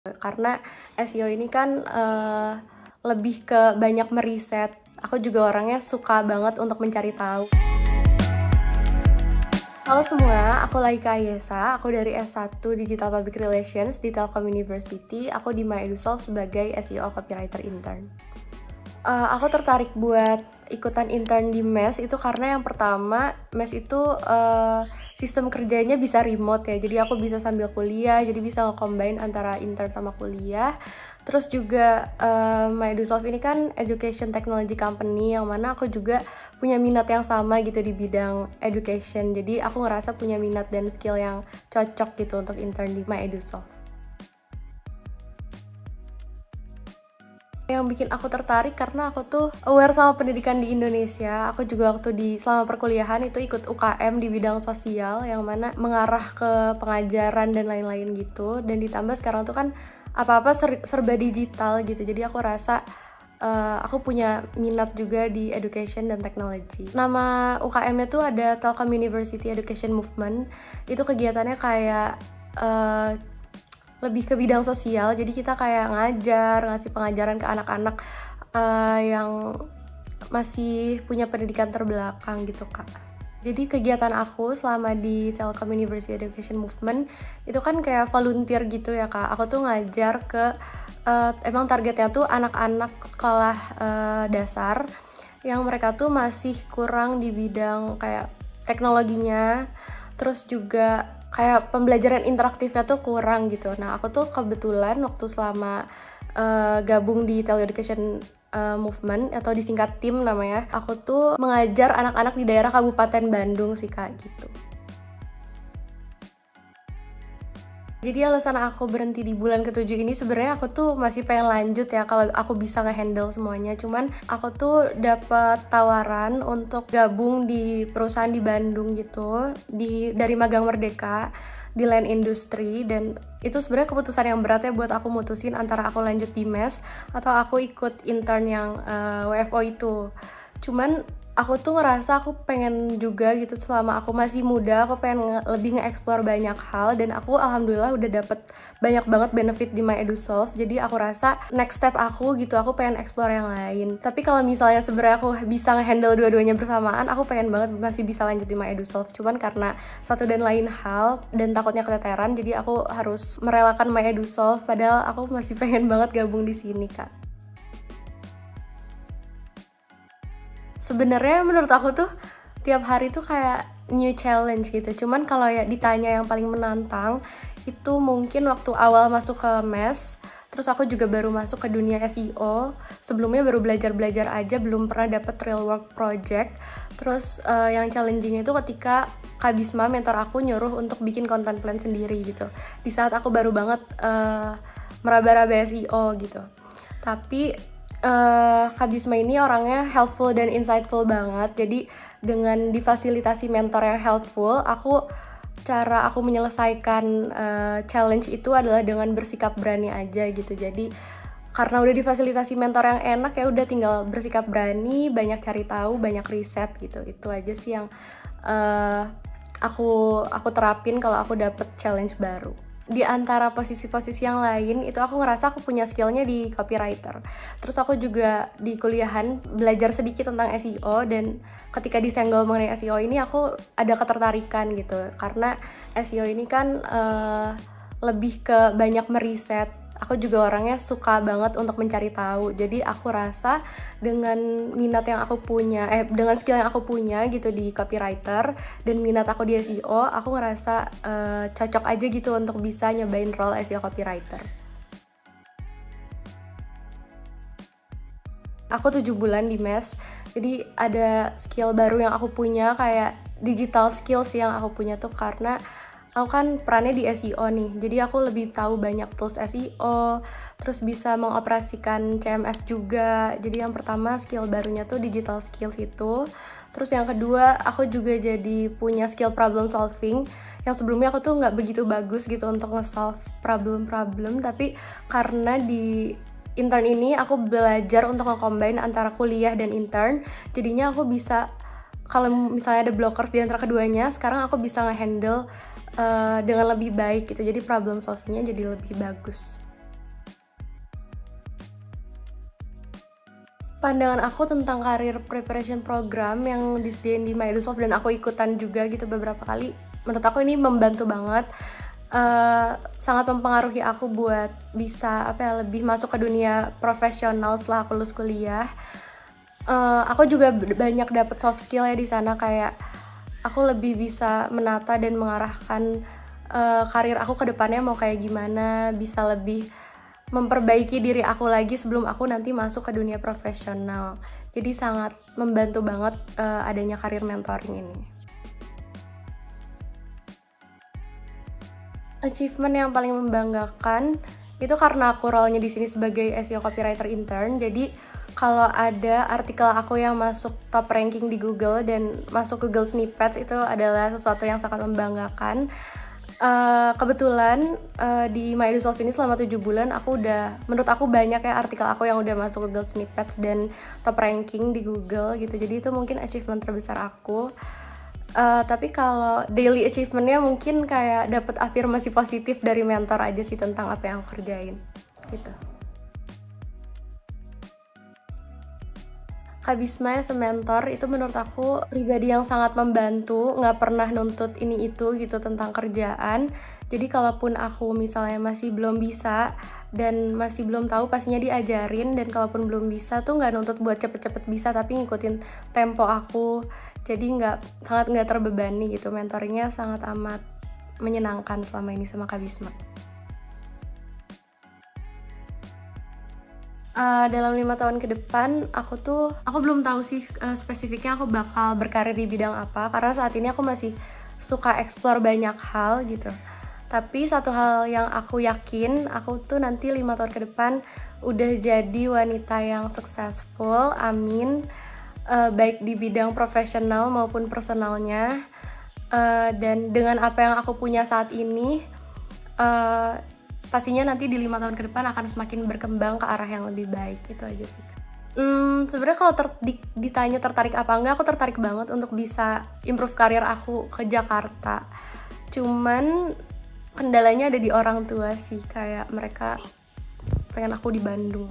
Karena SEO ini kan lebih ke banyak meriset. Aku juga orangnya suka banget untuk mencari tahu. Halo semua, aku Laika Ayesa, aku dari S1 Digital Public Relations di Telkom University. Aku di MyEdusolve sebagai SEO Copywriter Intern. Aku tertarik buat ikutan intern di MES itu karena yang pertama, MES itu sistem kerjanya bisa remote ya, jadi aku bisa sambil kuliah, jadi bisa nge-combine antara intern sama kuliah. Terus juga MyEdusolve ini kan education technology company yang mana aku juga punya minat yang sama gitu di bidang education, jadi aku ngerasa punya minat dan skill yang cocok gitu untuk intern di MyEdusolve. Yang bikin aku tertarik karena aku tuh aware sama pendidikan di Indonesia. Aku juga waktu selama perkuliahan itu ikut UKM di bidang sosial yang mana mengarah ke pengajaran dan lain-lain gitu. Dan ditambah sekarang tuh kan apa-apa serba digital gitu. Jadi aku rasa aku punya minat juga di education dan technology. Nama UKM-nya tuh ada Telkom University Education Movement. Itu kegiatannya kayak lebih ke bidang sosial, jadi kita kayak ngasih pengajaran ke anak-anak yang masih punya pendidikan terbelakang gitu kak. Jadi kegiatan aku selama di Telkom University Education Movement itu kan kayak volunteer gitu ya kak. Aku tuh ngajar ke emang targetnya tuh anak-anak sekolah dasar yang mereka tuh masih kurang di bidang kayak teknologinya, terus juga kayak pembelajaran interaktifnya tuh kurang gitu. Nah aku tuh kebetulan waktu selama gabung di Tele Education Movement atau disingkat TIM namanya, aku tuh mengajar anak-anak di daerah Kabupaten Bandung sih kak gitu. Jadi alasan aku berhenti di bulan ke-7 ini sebenarnya aku tuh masih pengen lanjut ya kalau aku bisa nge-handle semuanya. Cuman aku tuh dapat tawaran untuk gabung di perusahaan di Bandung gitu, dari Magang Merdeka di Land Industry, dan itu sebenarnya keputusan yang berat ya buat aku mutusin antara aku lanjut di MES atau aku ikut intern yang WFO itu. Cuman aku tuh ngerasa aku pengen juga gitu, selama aku masih muda aku pengen lebih nge-explore banyak hal, dan aku alhamdulillah udah dapet banyak banget benefit di MyEdusolve. Jadi aku rasa next step aku gitu, aku pengen explore yang lain. Tapi kalau misalnya sebenarnya aku bisa nge-handle dua-duanya bersamaan, aku pengen banget masih bisa lanjut di MyEdusolve. Cuman karena satu dan lain hal dan takutnya keteteran, jadi aku harus merelakan MyEdusolve, padahal aku masih pengen banget gabung di sini kak. Sebenarnya menurut aku tuh tiap hari tuh kayak new challenge gitu. Cuman kalau ya ditanya yang paling menantang itu mungkin waktu awal masuk ke MES. Terus aku juga baru masuk ke dunia SEO. Sebelumnya baru belajar-belajar aja, belum pernah dapet real work project. Terus yang challenging itu ketika Kak Bisma, mentor aku, nyuruh untuk bikin content plan sendiri gitu. Di saat aku baru banget meraba-raba SEO gitu. Tapi Kak Bisma ini orangnya helpful dan insightful banget. Jadi dengan difasilitasi mentor yang helpful, cara aku menyelesaikan challenge itu adalah dengan bersikap berani aja gitu. Jadi karena udah difasilitasi mentor yang enak, ya udah tinggal bersikap berani, banyak cari tahu, banyak riset gitu. Itu aja sih yang aku terapin kalau aku dapet challenge baru. Di antara posisi-posisi yang lain itu aku ngerasa aku punya skillnya di copywriter. Terus aku juga di kuliahan belajar sedikit tentang SEO, dan ketika disenggol mengenai SEO ini aku ada ketertarikan gitu, karena SEO ini kan lebih ke banyak meriset. Aku juga orangnya suka banget untuk mencari tahu. Jadi aku rasa dengan minat yang aku punya, dengan skill yang aku punya gitu di copywriter dan minat aku di SEO, aku ngerasa cocok aja gitu untuk bisa nyobain role SEO copywriter. Aku 7 bulan di MES, jadi ada skill baru yang aku punya, kayak digital skills yang aku punya tuh karena aku kan perannya di SEO nih, jadi aku lebih tahu banyak tools SEO, terus bisa mengoperasikan CMS juga. Jadi yang pertama skill barunya tuh digital skills itu. Terus yang kedua aku juga jadi punya skill problem solving, yang sebelumnya aku tuh nggak begitu bagus gitu untuk nge-solve problem-problem, tapi karena di intern ini aku belajar untuk nge-combine antara kuliah dan intern, jadinya aku bisa, kalau misalnya ada blockers di antara keduanya, sekarang aku bisa nge-handle dengan lebih baik gitu, jadi problem solvingnya jadi lebih bagus. pandangan aku tentang karir preparation program yang disediain di Microsoft dan aku ikutan juga gitu beberapa kali. Menurut aku ini membantu banget, sangat mempengaruhi aku buat bisa lebih masuk ke dunia profesional setelah aku lulus kuliah. Aku juga banyak dapet soft skill ya di sana, kayak aku lebih bisa menata dan mengarahkan karir aku ke depannya mau kayak gimana, bisa lebih memperbaiki diri aku lagi sebelum aku nanti masuk ke dunia profesional. Jadi sangat membantu banget adanya karir mentoring ini. Achievement yang paling membanggakan itu karena aku role-nya di sini sebagai SEO copywriter intern. Jadi kalau ada artikel aku yang masuk top ranking di Google dan masuk Google Snippets, itu adalah sesuatu yang sangat membanggakan. Kebetulan di Microsoft ini selama 7 bulan menurut aku banyak ya artikel aku yang udah masuk Google Snippets dan top ranking di Google gitu. Jadi itu mungkin achievement terbesar aku. Tapi kalau daily achievementnya mungkin kayak dapet afirmasi positif dari mentor aja sih tentang apa yang aku kerjain gitu. Kak Bisma as mentor itu menurut aku pribadi yang sangat membantu, nggak pernah nuntut ini itu gitu tentang kerjaan. Jadi kalaupun aku misalnya masih belum bisa dan masih belum tahu, pastinya diajarin. Dan kalaupun belum bisa tuh nggak nuntut buat cepet-cepet bisa, tapi ngikutin tempo aku. Jadi sangat nggak terbebani gitu. Mentoringnya sangat amat menyenangkan selama ini sama Kak Bisma. Dalam 5 tahun ke depan aku belum tahu sih spesifiknya aku bakal berkarir di bidang apa, karena saat ini aku masih suka explore banyak hal gitu. Tapi satu hal yang aku yakin, aku tuh nanti 5 tahun ke depan udah jadi wanita yang successful, amin, baik di bidang profesional maupun personalnya. Dan dengan apa yang aku punya saat ini, pastinya nanti di 5 tahun ke depan akan semakin berkembang ke arah yang lebih baik. Itu aja sih. Sebenarnya kalau ditanya tertarik apa enggak, aku tertarik banget untuk bisa improve karir aku ke Jakarta. Cuman kendalanya ada di orang tua sih, kayak mereka pengen aku di Bandung.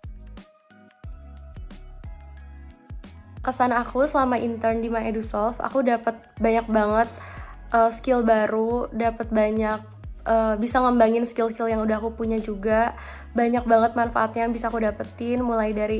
Kesan aku selama intern di MyEdusoft, aku dapat banyak banget skill baru, dapat banyak bisa ngembangin skill-skill yang udah aku punya juga. Banyak banget manfaatnya yang bisa aku dapetin, mulai dari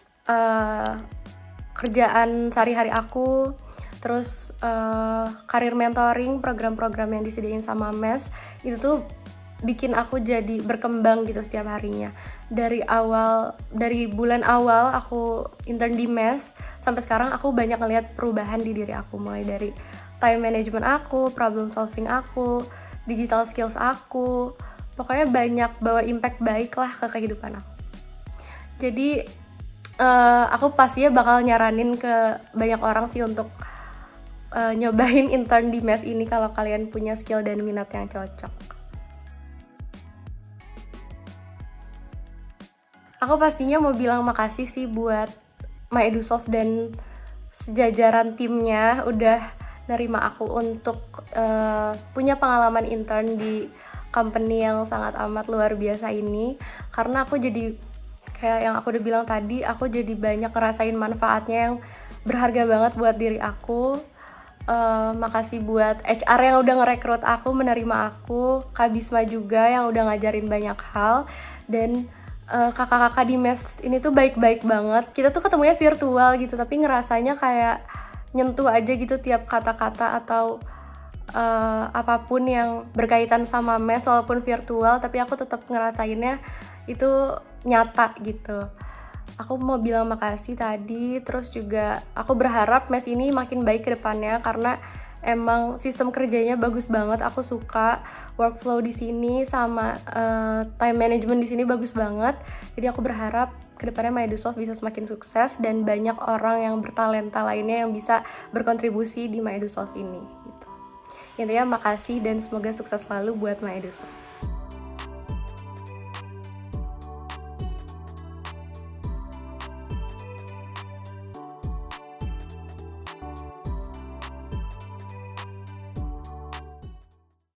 kerjaan sehari-hari aku, terus karir mentoring, program-program yang disediain sama MES, itu tuh bikin aku jadi berkembang gitu setiap harinya. Dari bulan awal aku intern di MES sampai sekarang, aku banyak ngeliat perubahan di diri aku, mulai dari time management aku, problem solving aku, digital skills aku, pokoknya banyak bawa impact baik lah ke kehidupan aku. Jadi aku pastinya bakal nyaranin ke banyak orang sih untuk nyobain intern di MES ini kalau kalian punya skill dan minat yang cocok. Aku pastinya mau bilang makasih sih buat MyEdusoft dan sejajaran timnya udah nerima aku untuk punya pengalaman intern di company yang sangat amat luar biasa ini. Karena aku jadi, kayak yang aku udah bilang tadi, aku jadi banyak ngerasain manfaatnya yang berharga banget buat diri aku. Makasih buat HR yang udah ngerekrut aku, menerima aku, Kak Bisma juga yang udah ngajarin banyak hal, dan kakak-kakak di MES ini tuh baik-baik banget. Kita tuh ketemunya virtual gitu, tapi ngerasanya kayak nyentuh aja gitu tiap kata-kata atau apapun yang berkaitan sama MES, walaupun virtual, tapi aku tetap ngerasainnya itu nyata gitu. Aku mau bilang makasih tadi, terus juga aku berharap MES ini makin baik ke depannya karena emang sistem kerjanya bagus banget. Aku suka workflow di sini sama time management di sini bagus banget. Jadi aku berharap kedepannya MyEdusoft bisa semakin sukses dan banyak orang yang bertalenta lainnya yang bisa berkontribusi di MyEdusoft ini gitu. Intinya makasih dan semoga sukses selalu buat MyEdusoft.